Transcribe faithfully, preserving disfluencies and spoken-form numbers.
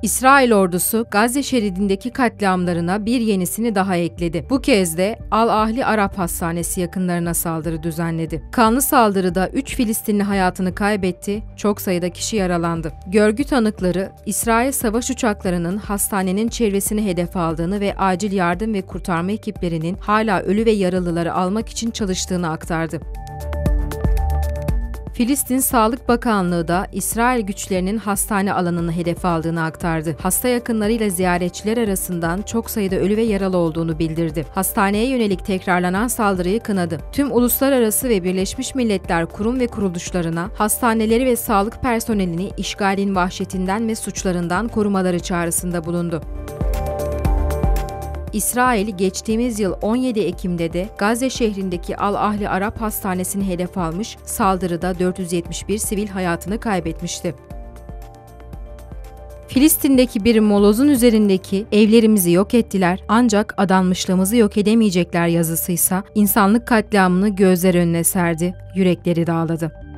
İsrail ordusu Gazze şeridindeki katliamlarına bir yenisini daha ekledi. Bu kez de Al-Ahli Arap Hastanesi yakınlarına saldırı düzenledi. Kanlı saldırıda üç Filistinli hayatını kaybetti, çok sayıda kişi yaralandı. Görgü tanıkları, İsrail savaş uçaklarının hastanenin çevresini hedef aldığını ve acil yardım ve kurtarma ekiplerinin hala ölü ve yaralıları almak için çalıştığını aktardı. Filistin Sağlık Bakanlığı da İsrail güçlerinin hastane alanını hedef aldığını aktardı. Hasta yakınlarıyla ziyaretçiler arasından çok sayıda ölü ve yaralı olduğunu bildirdi. Hastaneye yönelik tekrarlanan saldırıyı kınadı. Tüm uluslararası ve Birleşmiş Milletler kurum ve kuruluşlarına hastaneleri ve sağlık personelini işgalin vahşetinden ve suçlarından korumaları çağrısında bulundu. İsrail geçtiğimiz yıl on yedi Ekim'de de Gazze şehrindeki Al-Ahli Arap Hastanesi'ni hedef almış, saldırıda dört yüz yetmiş bir sivil hayatını kaybetmişti. Filistin'deki bir molozun üzerindeki "Evlerimizi yok ettiler ancak adanmışlığımızı yok edemeyecekler" yazısıysa insanlık katliamını gözler önüne serdi, yürekleri dağladı.